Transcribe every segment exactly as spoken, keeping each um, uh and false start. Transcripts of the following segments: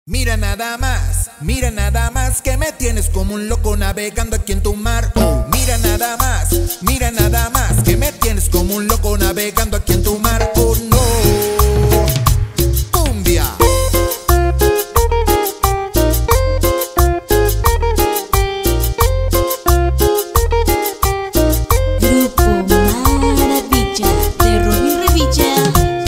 Mira nada más, mira nada más que me tienes como un loco navegando aquí en tu mar. Oh, mira nada más, mira nada más que me tienes como un loco navegando aquí en tu mar. Oh no, Cumbia. Grupo Maravilla de Revilla.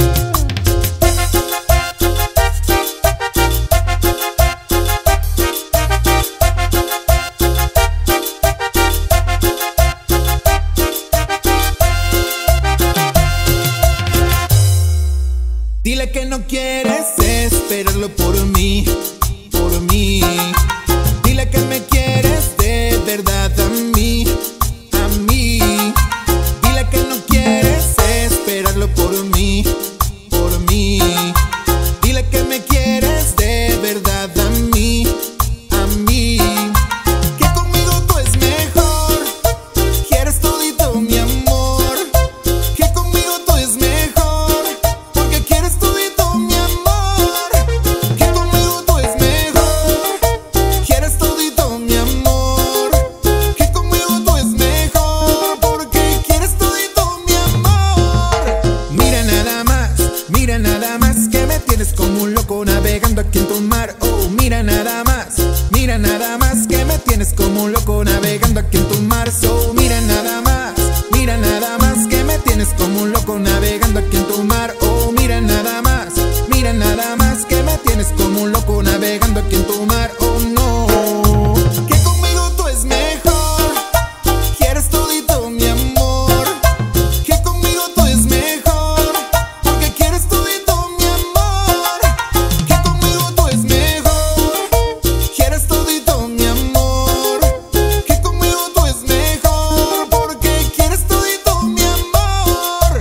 Dile que no quieres esperarlo por mí, por mí. Dile que me quieres de verdad a mí, a mí. Dile que no quieres esperarlo por mí, por mí. Dile que me quieres de verdad a mí, a mí. Que conmigo tú es mejor, quieres todito mi amor. Que conmigo tú es mejor, porque quieres todito mi amor. Que conmigo tú es mejor, quieres todito mi amor. Que conmigo tú es mejor, porque quieres todito mi amor. Mira nada más, mira nada más que me tienes como un loco navegando aquí en tu mar. Oh, mira nada más, mira nada más que me tienes como un loco navegando aquí en tu mar. So, mira nada más, mira nada más que me tienes como un loco navegando aquí en tu mar. Oh, mira nada más, mira nada más que me tienes como un loco navegando aquí en tu mar. Oh no, que conmigo tú es mejor, quieres todito mi amor. Que conmigo tú es mejor, porque quieres todito mi amor. Que conmigo tú es mejor, quieres todito mi amor. Que conmigo tú es mejor, porque quieres todito mi amor.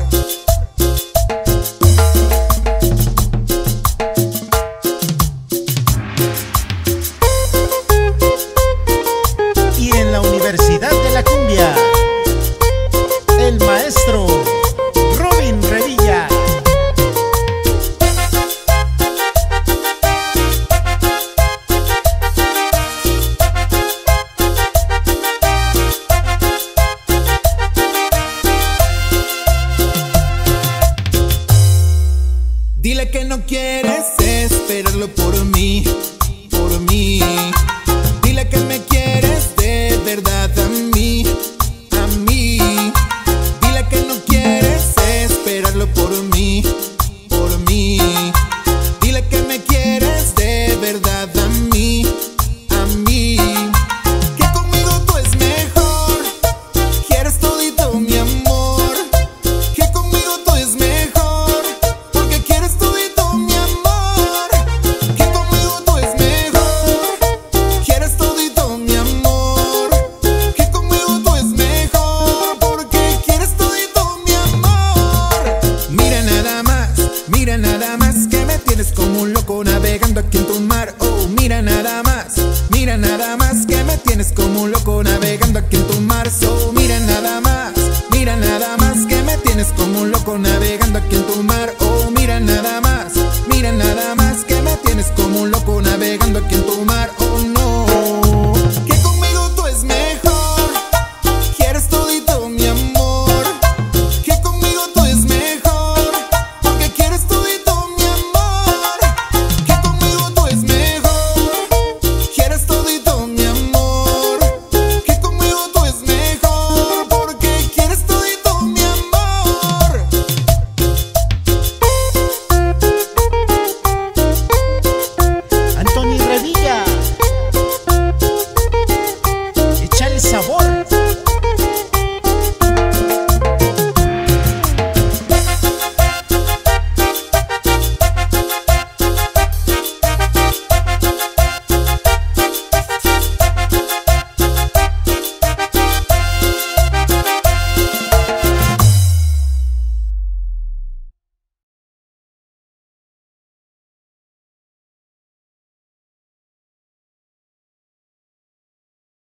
Y en la Universidad de la Cumbia, el maestro Revilla. Dile que no quieres esperarlo por mí, por mí.